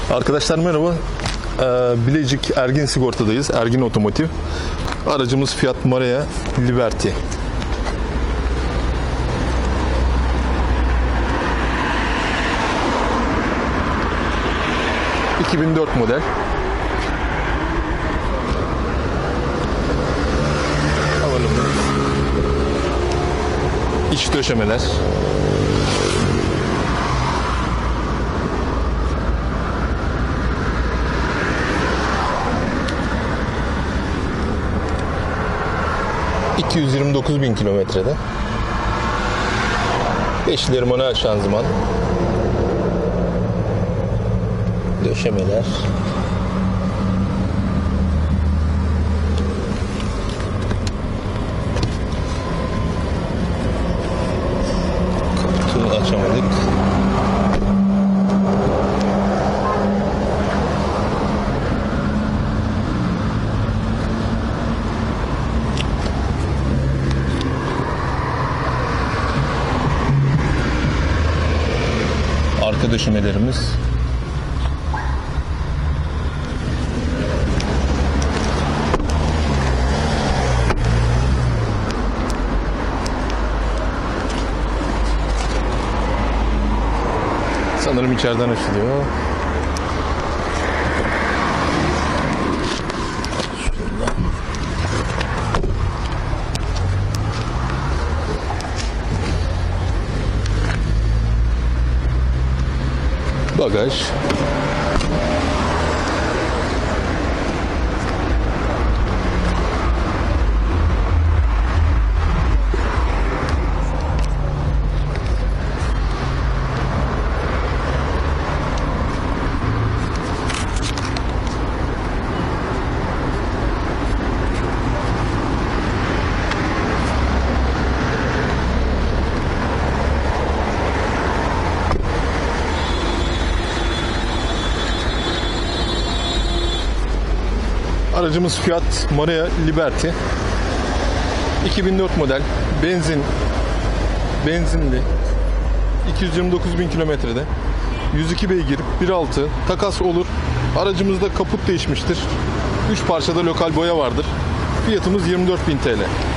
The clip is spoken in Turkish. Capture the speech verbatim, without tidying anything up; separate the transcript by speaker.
Speaker 1: Arkadaşlar merhaba. Ee, Bilecik Ergin Sigorta'dayız. Ergin Otomotiv. Aracımız Fiat Marea Liberty. iki bin dört model. Havalı. İç döşemeler. iki yüz yirmi dokuz bin kilometrede. Beşli manuel şanzıman. Döşemeler. Kaputunu açamadık. Arka döşemelerimiz. Sanırım içeriden açılıyor. Bagaj. Aracımız Fiat Marea Liberty. iki bin dört model. Benzin. Benzinli. iki yüz yirmi dokuz bin kilometrede. yüz iki beygir. bir nokta altı. Takas olur. Aracımızda kaput değişmiştir. üç parçada lokal boya vardır. Fiyatımız yirmi dört bin T L.